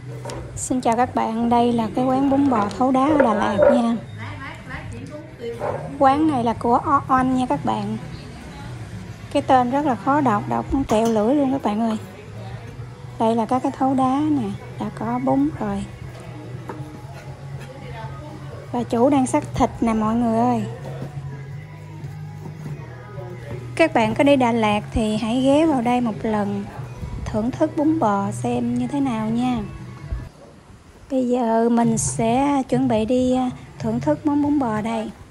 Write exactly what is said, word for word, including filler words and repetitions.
Xin chào các bạn, đây là cái quán bún bò Thấu Đá ở Đà Lạt nha. Quán này là của O Oanh nha các bạn. Cái tên rất là khó đọc, đọc cũng tẹo lưỡi luôn các bạn ơi. Đây là các cái thấu đá nè, đã có bún rồi. Và chủ đang xắt thịt nè mọi người ơi. Các bạn có đi Đà Lạt thì hãy ghé vào đây một lần, thưởng thức bún bò xem như thế nào nha. Bây giờ mình sẽ chuẩn bị đi thưởng thức món bún bò đây.